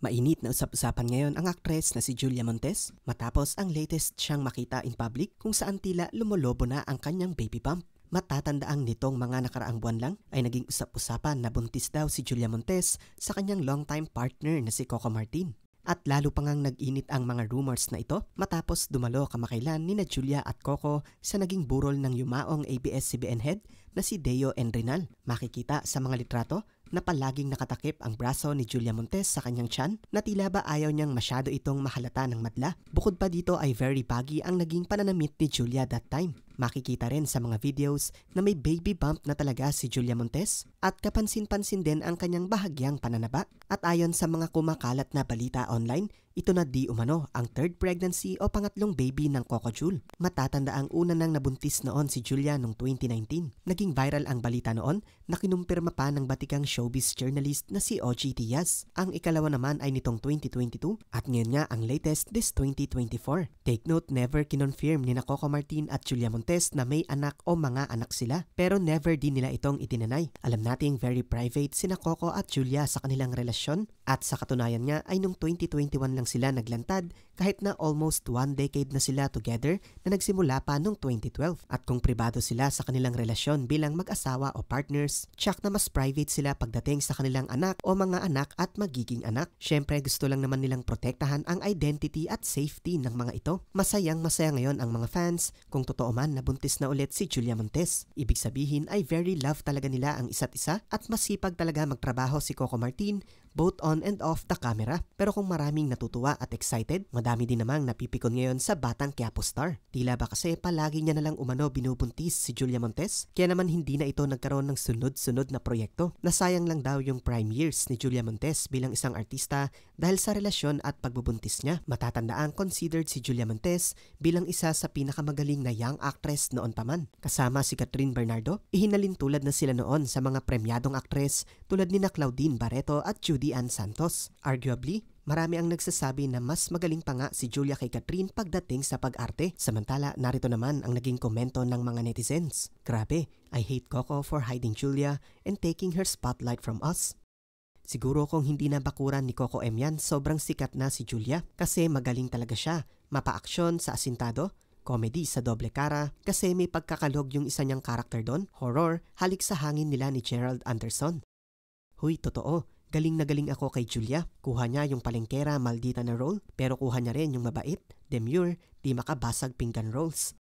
Mainit na usap-usapan ngayon ang aktres na si Julia Montes matapos ang latest siyang makita in public kung saan tila lumolobo na ang kanyang baby bump. Matatandaang nitong mga nakaraang buwan lang ay naging usap-usapan na buntis daw si Julia Montes sa kanyang longtime partner na si Coco Martin. At lalo pa ngang nag-init ang mga rumors na ito matapos dumalo kamakailan ni na Julia at Coco sa naging burol ng yumaong ABS-CBN head na si Deo Enrinal. Makikita sa mga litrato na palaging nakatakip ang braso ni Julia Montes sa kanyang tiyan na tila ba ayaw niyang masyado itong mahalata ng madla. Bukod pa dito ay very baggy ang naging pananamit ni Julia that time. Makikita rin sa mga videos na may baby bump na talaga si Julia Montes at kapansin-pansin din ang kanyang bahagyang pananaba. At ayon sa mga kumakalat na balita online, ito na di umano ang third pregnancy o pangatlong baby ng Coco Jul. Matatanda ang una nang nabuntis noon si Julia noong 2019. Naging viral ang balita noon na kinumpirma pa ng batikang showbiz journalist na si OG Diaz. Ang ikalawa naman ay nitong 2022 at ngayon nga ang latest this 2024. Take note, never kinonfirm ni na Coco Martin at Julia Montes na may anak o mga anak sila. Pero never din nila itong itinanay. Alam nating very private sina Coco at Julia sa kanilang relasyon at sa katunayan nga ay noong 2021 lang sila naglantad kahit na almost 1 decade na sila together na nagsimula pa noong 2012. At kung pribado sila sa kanilang relasyon bilang mag-asawa o partners, tsak na mas private sila pagdating sa kanilang anak o mga anak at magiging anak. Syempre gusto lang naman nilang protektahan ang identity at safety ng mga ito. Masayang masaya ngayon ang mga fans kung totoo man na buntis na ulit si Julia Montes. Ibig sabihin ay very love talaga nila ang isa't isa at masipag talaga magtrabaho si Coco Martin both on and off the camera. Pero kung maraming natutuwa at excited, madami din namang napipikon ngayon sa batang Quiapo star. Tila ba kasi palagi niya nalang umano binubuntis si Julia Montes? Kaya naman hindi na ito nagkaroon ng sunod-sunod na proyekto. Nasayang lang daw yung prime years ni Julia Montes bilang isang artista dahil sa relasyon at pagbubuntis niya. Matatandaang considered si Julia Montes bilang isa sa pinakamagaling na young actress noon pa man. Kasama si Catherine Bernardo, ihinalin tulad na sila noon sa mga premyadong actress tulad ni na Claudine Barreto at Judy Ann Santos. Arguably, marami ang nagsasabi na mas magaling pa nga si Julia kay Catherine pagdating sa pag-arte. Samantala, narito naman ang naging komento ng mga netizens. Grabe, I hate Coco for hiding Julia and taking her spotlight from us. Siguro kung hindi na bakuran ni Coco M yan, sobrang sikat na si Julia kasi magaling talaga siya. Mapa-aksyon sa asintado, comedy sa doble cara kasi may pagkakalog yung isa niyang karakter doon, horror, halik sa hangin nila ni Gerald Anderson. Huy, totoo. Galing na galing ako kay Julia. Kuha niya yung palengkera maldita na role, pero kuha niya rin yung mabait, demure, di makabasag pinggan roles.